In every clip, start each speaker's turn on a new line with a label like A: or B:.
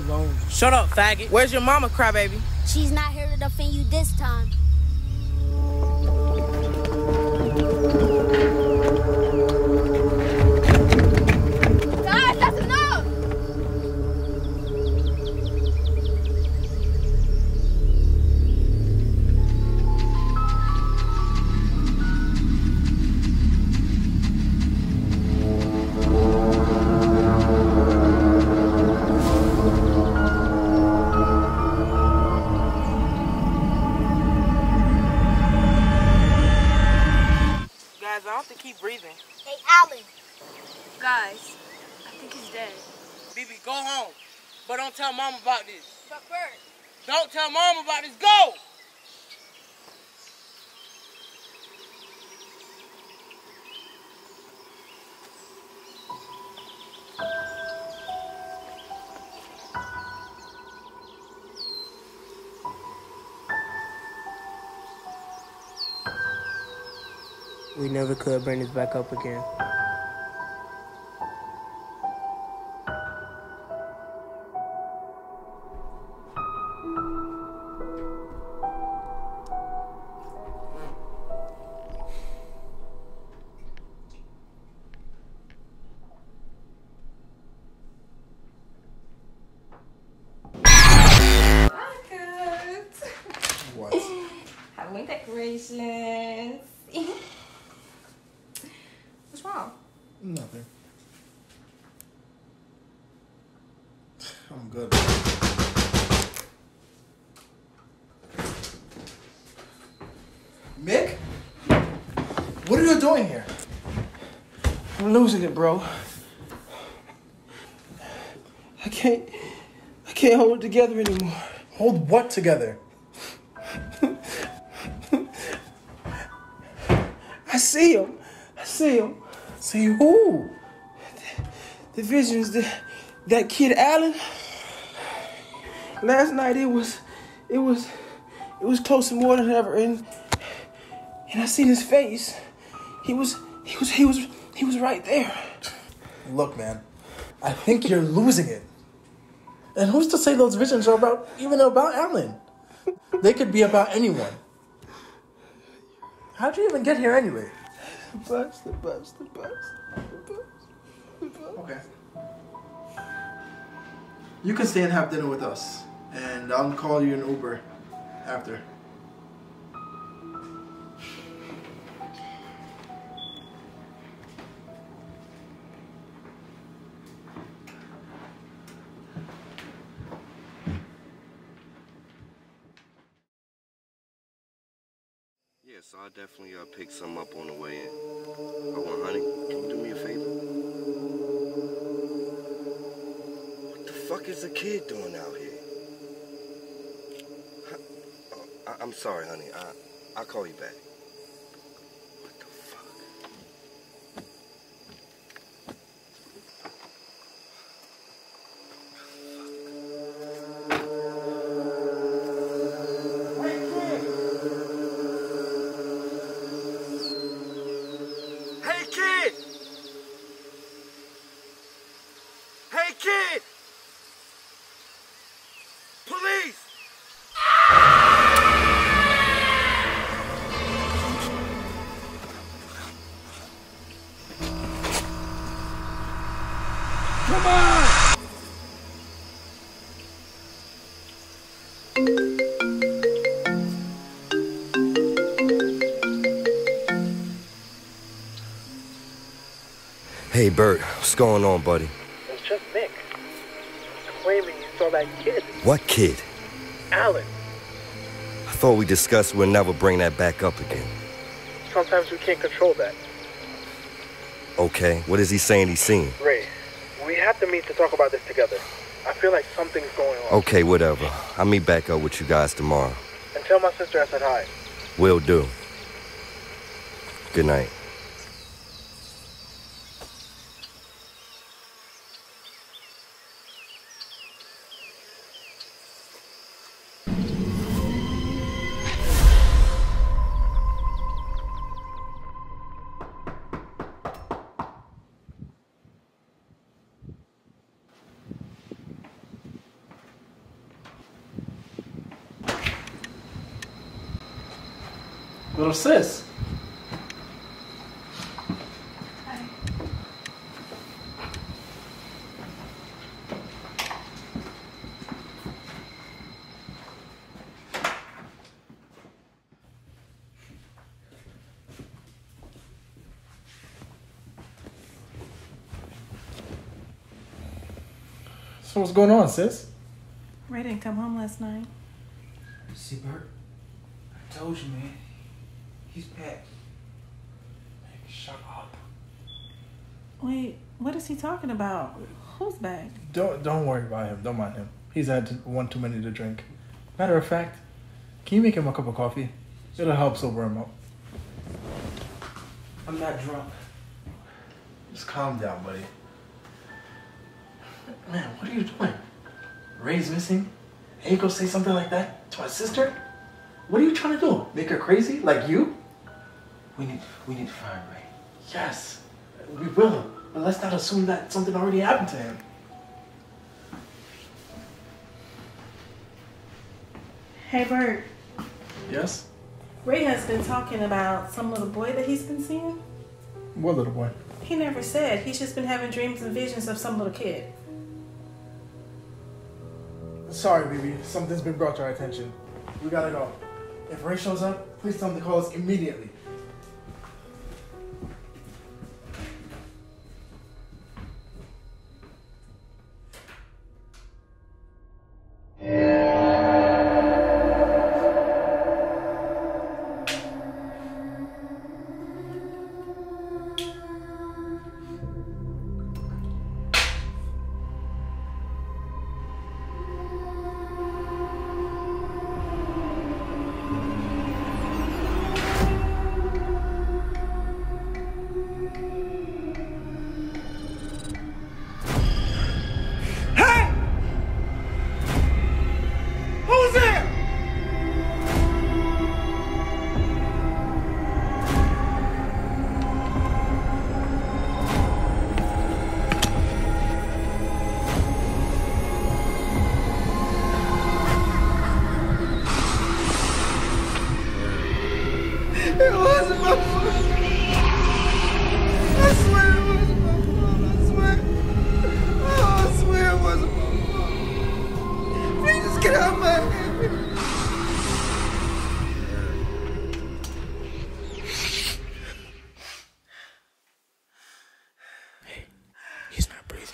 A: alone.
B: Shut up, faggot. Where's your mama, crybaby?
C: She's not here to defend you this time.
D: Guys, that's enough!
B: Guys, I have to keep breathing.
C: Hey, Alan.
D: Guys, I think he's dead.
B: BB, go home. But don't tell Mom about this.
D: But Burt.
B: Don't tell Mom about this. Go! We never could bring this back up again.
E: What?
F: Halloween decorations. What's wrong?
E: Nothing. I'm good. Mick? What are you doing here?
A: I'm losing it, bro. I can't hold it together anymore.
E: Hold what together?
A: I see him.
E: See who?
A: The visions, that kid Alan. Last night it was close to more than ever, and I seen his face. He was right there.
E: Look, man, I think you're losing it. And who's to say those visions are about Alan? They could be about anyone. How'd you even get here anyway?
A: The bus.
E: Okay. You can stay and have dinner with us, and I'll call you an Uber after.
G: So I'll definitely pick some up on the way in. Oh, honey, can you do me a favor? What the fuck is the kid doing out here? I'm sorry, honey. I'll call you back. What the fuck? Hey, kid! Police! Come on! Hey, Burt, what's going on, buddy?
H: It's just Mick. Claiming you saw that kid.
G: What kid?
H: Alan.
G: I thought we discussed we'll never bring that back up again.
H: Sometimes we can't control that.
G: Okay, what is he saying he's seen?
H: Ray, we have to meet to talk about this together. I feel like something's going on.
G: Okay, whatever. I'll meet back up with you guys tomorrow.
H: And tell my sister I said hi.
G: Will do. Good night.
E: Little sis.
D: Hi.
E: So what's going on, sis?
F: Ray didn't come home last night.
A: See, Burt? I told you, man. He's back. Man, shut up.
F: Wait, what is he talking about? Who's back?
E: Don't worry about him. Don't mind him. He's had one too many to drink. Matter of fact, can you make him a cup of coffee? It'll help sober him up.
A: I'm not drunk.
E: Just calm down, buddy. Man, what are you doing? Ray's missing? And you go say something like that to my sister? What are you trying to do? Make her crazy? Like you?
A: We need to find Ray.
E: Yes, we will. But let's not assume that something already happened to him.
F: Hey, Burt.
E: Yes?
F: Ray has been talking about some little boy that he's been seeing.
E: What little boy?
F: He never said. He's just been having dreams and visions of some little kid.
E: Sorry, baby. Something's been brought to our attention. We gotta go. If Ray shows up, please tell him to call us immediately.
A: He's not breathing.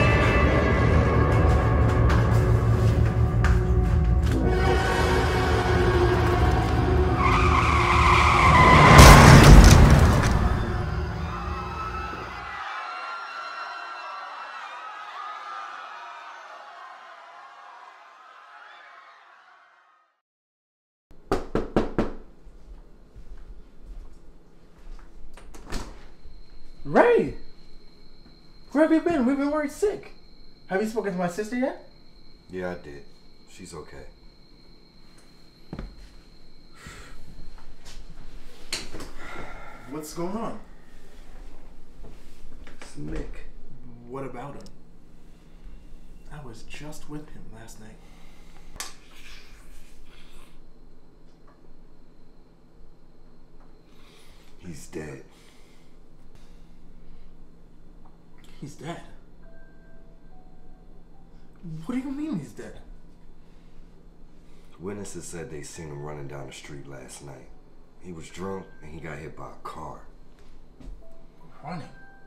E: Ray! Where have you been? We've been worried sick. Have you spoken to my sister yet?
G: Yeah, I did. She's okay.
E: What's going on?
G: It's Mick.
E: What about him? I was just with him last night.
G: He's dead.
E: He's dead? What do you mean he's dead?
G: Witnesses said they seen him running down the street last night. He was drunk and he got hit by a car.
E: Running?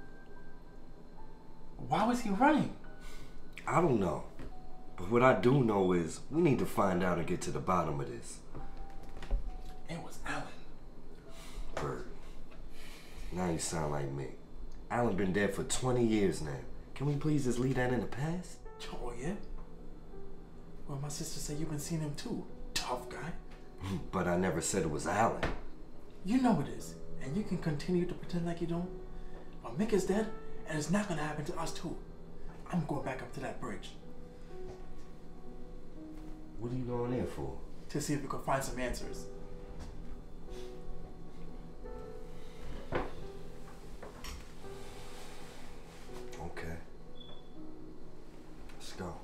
E: Why was he running?
G: I don't know. But what I do know is we need to find out and get to the bottom of this.
E: It was Alan.
G: Burt. Now you sound like Mick. Alan been dead for 20 years now. Can we please just leave that in the past?
E: Oh, yeah? Well, my sister said you've been seeing him too. Tough guy.
G: But I never said it was Alan.
E: You know it is. And you can continue to pretend like you don't. But Mick is dead, and it's not gonna happen to us too. I'm going back up to that bridge.
G: What are you going there for?
E: To see if we can find some answers.
G: Okay. Let's go.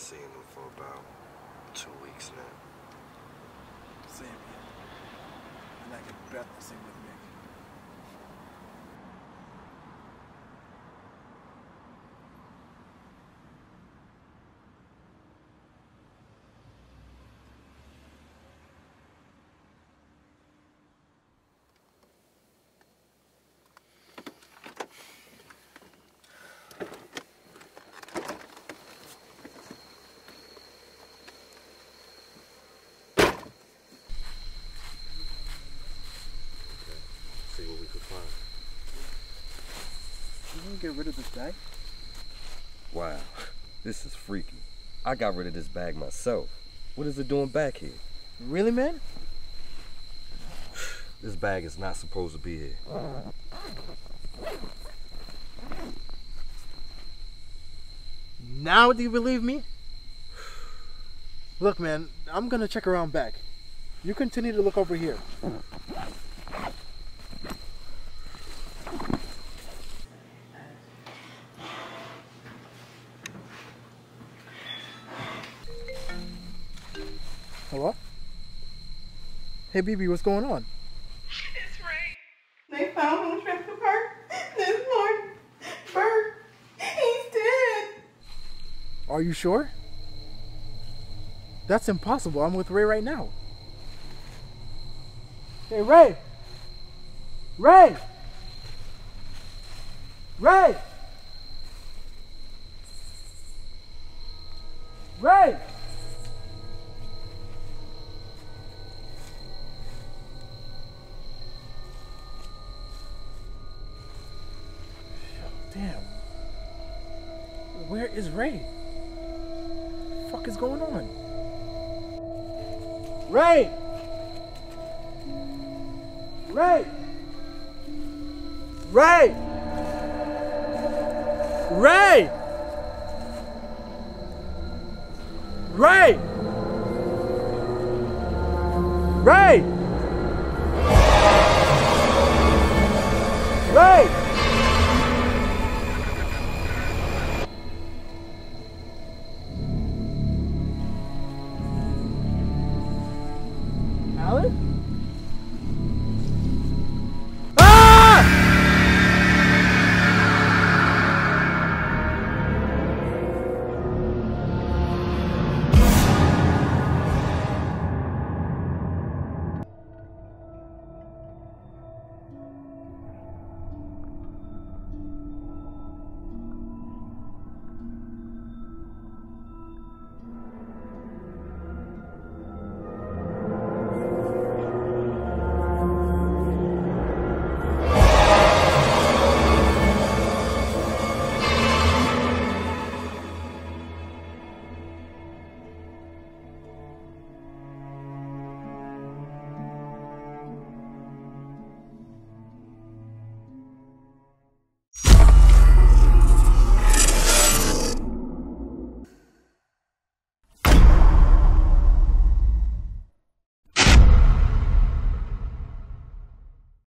G: seeing him for about 2 weeks now.
E: Same here. And I can bet the same with Mick.
G: See what we could find.
E: You want to get rid of this bag?
G: Wow, this is freaky. I got rid of this bag myself. What is it doing back here?
E: Really, man?
G: This bag is not supposed to be here.
E: Now do you believe me? Look, man, I'm gonna check around back. You continue to look over here. Hello? Hey, BB, what's going on?
F: It's Ray. They found him trapped in the park this morning. Burt, he's dead.
E: Are you sure? That's impossible. I'm with Ray right now. Hey, Ray! Ray! Ray! Ray! Damn. Where is Ray? What the fuck is going on? Ray! Ray! Ray! Ray! Ray! Ray! Ray!